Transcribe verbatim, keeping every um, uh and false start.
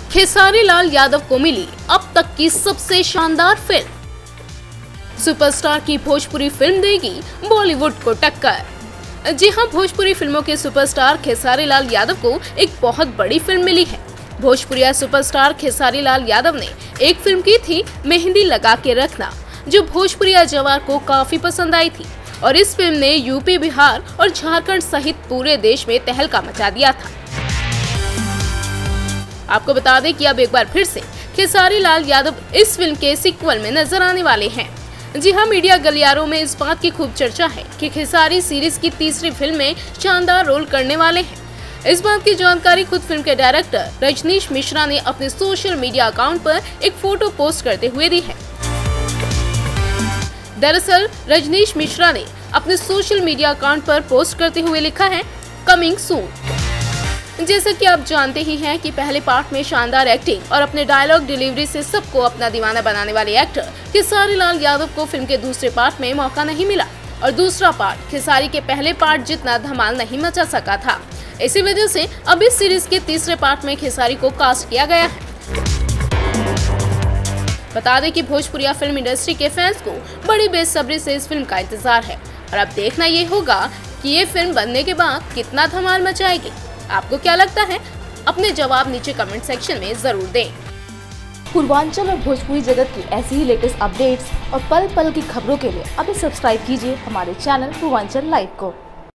खेसारी लाल यादव को मिली अब तक की सबसे शानदार फिल्म। सुपरस्टार की भोजपुरी फिल्म देगी बॉलीवुड को टक्कर। जी हां, भोजपुरी फिल्मों के सुपरस्टार खेसारी लाल यादव को एक बहुत बड़ी फिल्म मिली है। भोजपुरिया सुपरस्टार खेसारी लाल यादव ने एक फिल्म की थी मेहंदी लगा के रखना, जो भोजपुरिया जवार को काफी पसंद आई थी और इस फिल्म ने यूपी, बिहार और झारखंड सहित पूरे देश में तहलका मचा दिया था। आपको बता दें कि अब एक बार फिर से खेसारी लाल यादव इस फिल्म के सीक्वल में नजर आने वाले हैं। जी हां, मीडिया गलियारों में इस बात की खूब चर्चा है कि खेसारी सीरीज की तीसरी फिल्म में शानदार रोल करने वाले हैं। इस बात की जानकारी खुद फिल्म के डायरेक्टर रजनीश मिश्रा ने अपने सोशल मीडिया अकाउंट पर एक फोटो पोस्ट करते हुए दी है। दरअसल रजनीश मिश्रा ने अपने सोशल मीडिया अकाउंट पर पोस्ट करते हुए लिखा है, कमिंग सून। जैसा कि आप जानते ही हैं कि पहले पार्ट में शानदार एक्टिंग और अपने डायलॉग डिलीवरी से सबको अपना दीवाना बनाने वाले एक्टर खेसारी लाल यादव को फिल्म के दूसरे पार्ट में मौका नहीं मिला और दूसरा पार्ट खेसारी के पहले पार्ट जितना धमाल नहीं मचा सका था। इसी वजह से अब इस सीरीज के तीसरे पार्ट में खेसारी को कास्ट किया गया है। बता दें कि भोजपुरिया फिल्म इंडस्ट्री के फैंस को बड़ी बेसब्री से इस फिल्म का इंतजार है और अब देखना ये होगा कि ये फिल्म बनने के बाद कितना धमाल मचाएगी। आपको क्या लगता है? अपने जवाब नीचे कमेंट सेक्शन में जरूर दें। पूर्वांचल और भोजपुरी जगत की ऐसी ही लेटेस्ट अपडेट्स और पल पल की खबरों के लिए अभी सब्सक्राइब कीजिए हमारे चैनल पूर्वांचल लाइव को।